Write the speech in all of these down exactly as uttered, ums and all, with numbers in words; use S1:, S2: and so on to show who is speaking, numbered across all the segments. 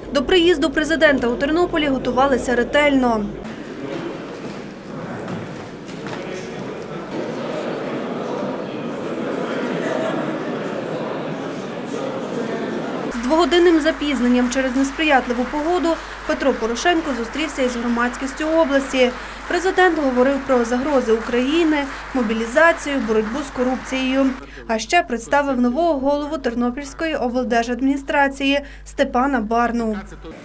S1: До приїзду президента у Тернополі готувалися ретельно. З двогодинним запізненням через несприятливу погоду Петро Порошенко зустрівся із громадськістю області. Президент говорив про загрози України, мобілізацію, боротьбу з корупцією. А ще представив нового голову Тернопільської облдержадміністрації Степана Барну.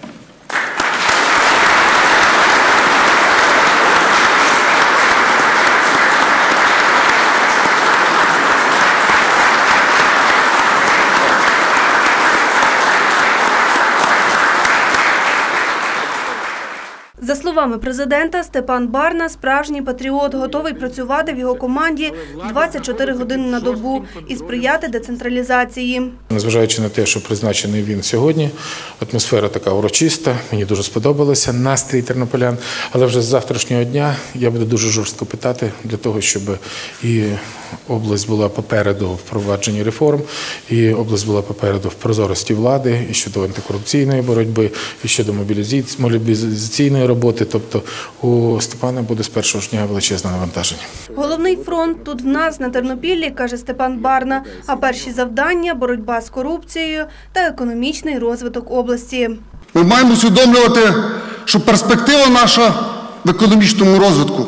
S1: За словами президента, Степан Барна – справжній патріот, готовий працювати в його команді двадцять чотири години на добу і сприяти децентралізації.
S2: Незважаючи на те, що призначений він сьогодні, атмосфера така урочиста, мені дуже сподобалося, настрій тернополян, але вже з завтрашнього дня я буду дуже жорстко питати для того, щоб і область була попереду в впровадженні реформ, і область була попереду в прозорості влади, і щодо антикорупційної боротьби, і щодо мобілізаційної роботи. Тобто у Степана буде з першого ж дня величезне навантаження.
S1: Головний фронт тут в нас, на Тернопіллі, каже Степан Барна, а перші завдання – боротьба з корупцією та економічний розвиток області.
S3: Ми маємо усвідомлювати, що перспектива наша в економічному розвитку.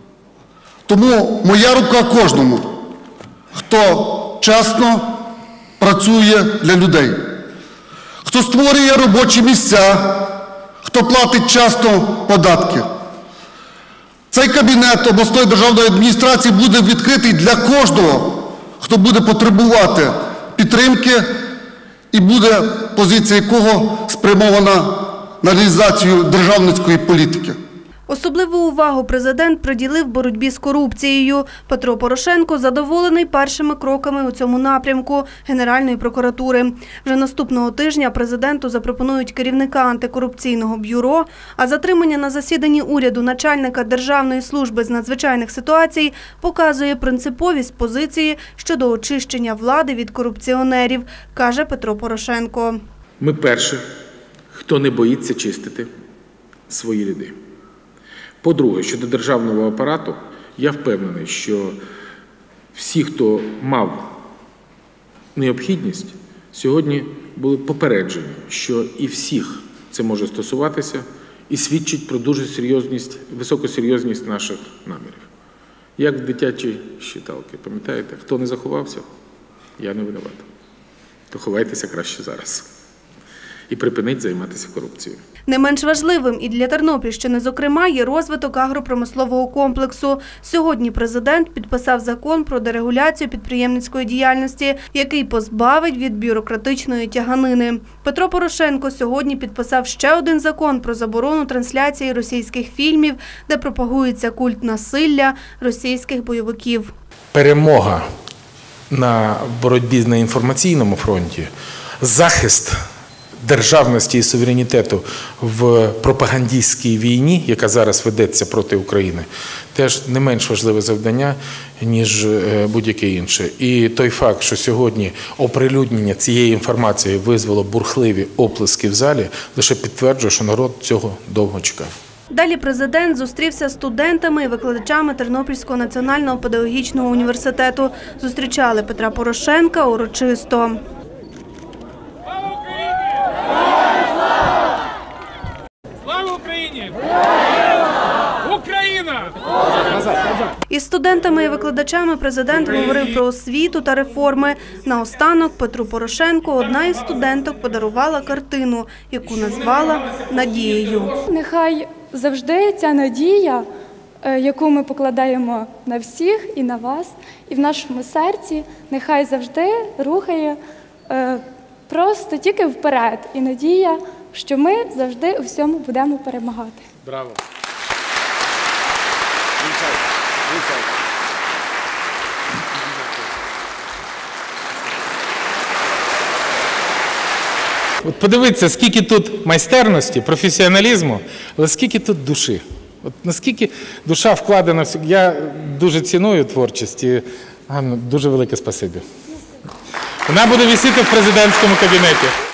S3: Тому моя рука кожному, хто чесно працює для людей, хто створює робочі місця, хто платить часто податки. Цей кабінет обласної державної адміністрації буде відкритий для кожного, хто буде потребувати підтримки і буде позиція якого спрямована на реалізацію державницької політики.
S1: Особливу увагу президент приділив боротьбі з корупцією. Петро Порошенко задоволений першими кроками у цьому напрямку Генеральної прокуратури. Вже наступного тижня президенту запропонують керівника антикорупційного бюро, а затримання на засіданні уряду начальника Державної служби з надзвичайних ситуацій показує принциповість позиції щодо очищення влади від корупціонерів, каже Петро Порошенко.
S4: Ми перші, хто не боїться чистити свої ряди. По-друге, щодо державного апарату, я впевнений, що всі, хто мав необхідність, сьогодні були попереджені, що і всіх це може стосуватися, і свідчить про дуже серйозність, високу серйозність наших намірів. Як в дитячій считалці, пам'ятаєте, хто не заховався, я не винуватий. То ховайтеся краще зараз. І припинить займатися корупцією.
S1: Не менш важливим і для Тернопільщини, зокрема, є розвиток агропромислового комплексу. Сьогодні президент підписав закон про дерегуляцію підприємницької діяльності, який позбавить від бюрократичної тяганини. Петро Порошенко сьогодні підписав ще один закон про заборону трансляції російських фільмів, де пропагується культ насилля російських бойовиків.
S2: Перемога на боротьбі на інформаційному фронті, захист державності і суверенітету в пропагандистській війні, яка зараз ведеться проти України, теж не менш важливе завдання, ніж будь-яке інше. І той факт, що сьогодні оприлюднення цієї інформації визвало бурхливі оплески в залі, лише підтверджує, що народ цього довго чекав.
S1: Далі президент зустрівся з студентами і викладачами Тернопільського національного педагогічного університету. Зустрічали Петра Порошенка урочисто.
S5: Слава Україні! Україна!
S1: Із студентами і викладачами президент говорив про освіту та реформи. Наостанок Петру Порошенку одна із студенток подарувала картину, яку назвала «Надією».
S6: Нехай завжди ця надія, яку ми покладаємо на всіх і на вас, і в нашому серці, нехай завжди рухає просто тільки вперед. І надія, що ми завжди у всьому будемо перемагати.
S4: Браво!
S2: От подивіться, скільки тут майстерності, професіоналізму, але скільки тут душі. От наскільки душа вкладена, я дуже ціную творчість і Ганно, дуже велике спасибі. Вона буде висіти в президентському кабінеті.